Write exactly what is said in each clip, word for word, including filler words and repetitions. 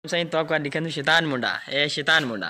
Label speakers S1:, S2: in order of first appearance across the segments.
S1: सही तो आपका दिखे शैतान मुंडा ए शैतान मुंडा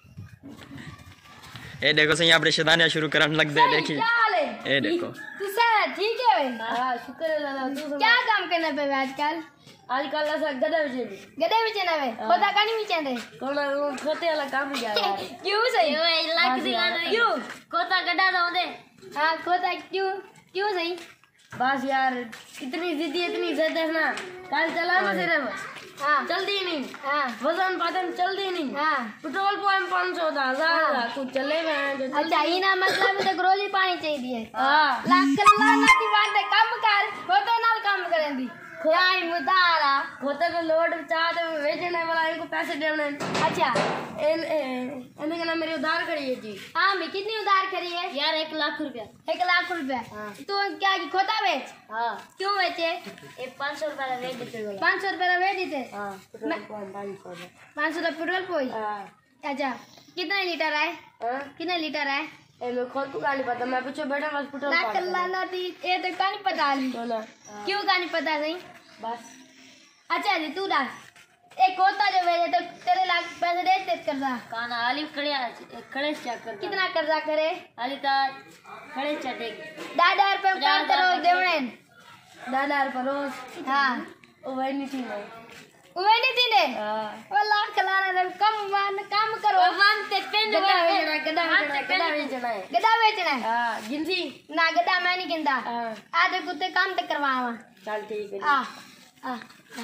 S1: ए देखो सही आपने शैतानिया शुरू करने लग दे देखी ए देखो
S2: तू सर ठीक है भाई हां शुक्र है अल्लाह तू क्या काम करना पे आजकल आजकल ऐसा गधे बिचे गधे बिचे ना वे खोता कानी बिचे दे कोना खोते वाला काम ही यार क्यों सही ओए लाख दिखाना क्यों खोता गड्ढा दो दे हां खोता क्यों क्यों सही बस यार इतनी जिद्दी इतनी जिद है ना कल चलाना सिर्फ हाँ जल्दी नहीं हाँ वजन पादन जल्दी नहीं हाँ पेट्रोल पंप पाँच सौ था हजार कुछ चले गए अच्छा ये ना मतलब तो रोज ही पानी चाहिए हाँ लाख कल्ला ना दी बात है कम कर होते ना काम करेंगी खुदाई मुदारा होते तो लोड चाहते बेचने वाला इनको पैसे देने अच्छा इन इन्हें कहना मेरी उधार करी है जी हाँ मैं कितनी उधार करी है यार एक लाख रुपया एक लाख रुपया तू क्या की खोता बेच हाँ क्यों बेचे एक पाँच सौ रुपया बेच देते पाँच सौ रुपया बेच देते हाँ पाँच सौ रुपया पेट्रोल पोई अच्छा कितना लीटर है कितना लीटर है मैं खुद को नहीं पता मैं पीछे बैठा बस पेट्रोल ना कल्ला ना दी ये तो का नहीं पता ली क्यों का नहीं पता सही बस अच्छा जी तू डाल एक होता जो भेजे तो तेरे लाख पैसे दे दे कर्जा काना आली खड़े खड़े चेक कर कितना कर्जा करे आली ता खड़े चटे दादा रुपए काम करो देवणे दादा रुपए रोज हां ओ वही नहीं थी मैं वो नहीं थी ने हां वो लाख खलाना रे कम मान काम करो मान ते पेन गदा बेचना गदा बेचना गदा बेचना है गदा बेचना है हां गिनती ना गदा मैं नहीं गिनता हां आधे कुत्ते काम तक करवावा चल ठीक है हां हां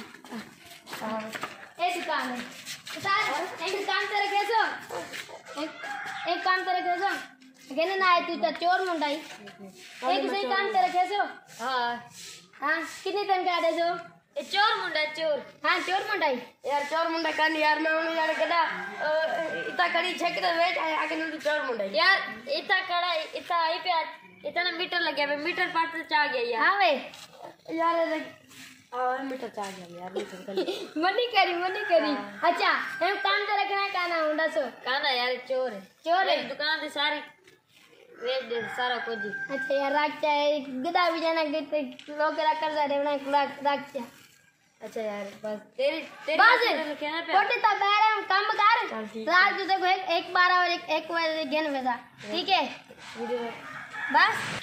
S2: हां ए दुकान है उतार एक काम तेरे कैसो एक एक काम तेरे कैसो कहने ना है तू तो चोर मुंडाई एक सही काम तेरे कैसो हां हां कितने दिन का दे जो ए चोर मुंडा चोर हां चोर मुंडाई यार चोर मुंडा कान यार मैं उन्हें यार गदा इतना कड़ी छक तो वेट आगे न चोर मुंडाई यार इतना कड़ा इतना आई पे इतना मीटर लग गया मीटर पाट से आ गया यार हां भाई यार और मीटर चाह गया यार मीटर कर मनी करी मनी करी अच्छा हम काम तो रखना है काना होंडा सो काना यार चोर है चोर है दुकान से सारी वेच दे सारा कुछ अच्छा यार राख चाहे गदा भी जाना के लोग रख कर जा देवना राख राख चा अच्छा यार बस तेरी तेरी बस कहना पे छोटे ता बैरे हम काम कर रात को देखो एक एक बारह और एक एक बजे गेन बेचा ठीक है वीडियो बस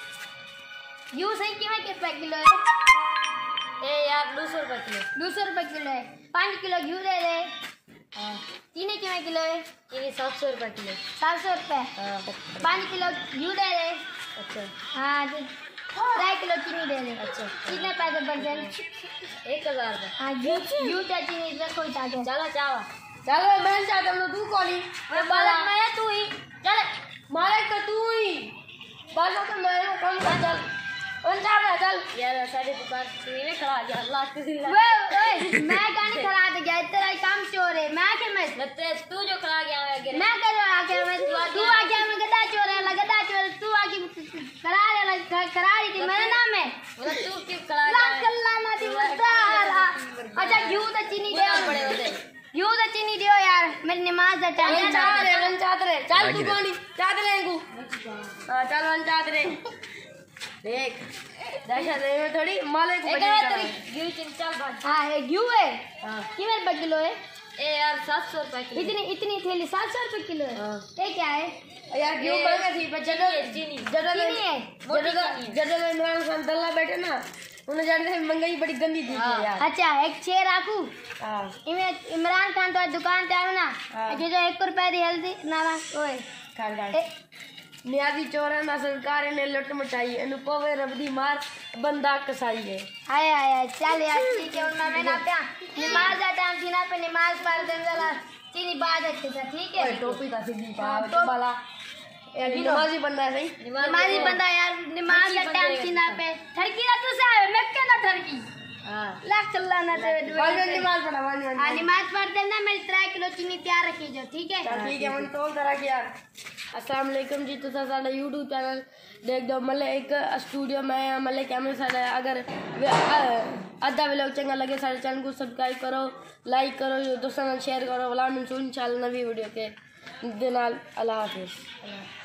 S2: यू सही कीमत कितना किलो है ए यार दो सौ रुपये किलो दो सौ रुपये किलो है पाँच किलो घी दे दे हाँ चीनी कितना किलो है चीनी सात सौ रुपये किलो सात सौ रुपये हाँ पाँच किलो घी दे दे अच्छा हाँ ढाई किलो चीनी दे दे अच्छा कितने पैसे बढ़ जाए एक हज़ार रुपये हाँ घी घी क्या चीनी रखो चाहे चलो चावा चलो मैं चाहता हूँ तू कौन ही मैं तू ही चल मालिक तो तू ही बालों को मैं कम कर चल चल चल यार सारी दुकान में खड़ा गया अल्लाह के दिल ओए मैं गाड़ी खड़ा दे गया तेरा काम चोर है मैं के मैं तू जो खड़ा गया मैं मैं कर आके मैं तू आ गया मैं गदा चोर है गदा चोर तू आके खड़ा रे खड़ा रही थी मेरा नाम है मतलब तू क्यों खड़ा गया अल्लाह ना दी मुद्दा अच्छा घी तो चीनी दे बड़े होते घी तो चीनी दियो यार मेरी नमाज का टाइम चाहत रे वन चाहत रे चल तू कोनी चाहत रे को हां चल वन चाहत रे देख दशा दे में थोड़ी माले को बड़ी घी चीनी चल भाई हां ये घी है हां कितने रुपए किलो है ए यार सात सौ रुपए किलो इतनी इतनी थैली सात सौ रुपए किलो है ये क्या है यार घी महंगा थी पर जगह चीनी जगह चीनी है जगह जगह में इमरान खान दल्ला बैठे ना उन्हें जानते हैं महंगाई बड़ी गंदी थी यार अच्छा एक छे राखू हां इमरान खान तो दुकान पे आवे ना जो जो एक रुपए दी हल्दी ना ना ओए खान खान नियादी चोर ना सरकार ने लुट मचाई एनु पवे रबदी मार बंदा कसाई है आय आय चल यार ठीक है उन्ना मैं ना पे नमाज का टाइम थी ना पे नमाज पढ़ दे जरा चीनी बाद अच्छे से ठीक है टोपी का सीधी पाव तो वाला यार नमाजी बंदा है सही नमाजी बंदा यार नमाज का टाइम थी ना पे ठरकी ना तू से मैं के ना ठरकी हां लाख चलना ना ते नमाज पढ़ा हां नमाज पढ़ देना मैं तीन किलो चीनी तैयार रखी जो ठीक है ठीक है मन तोल तरह की यार अस्सलाम वालेकुम जी तुसा साडा यूट्यूब चैनल देख दो मतलब एक स्टूडियो में मतलब कैमरे साडा अगर आधा व्लॉग चंगा लगे साडे चैनल को सब्सक्राइब करो लाइक करो दोस्तों नाल शेयर करो वला इंशाल्लाह नवी वीडियो के दे नाल अल्लाह हाफिज़।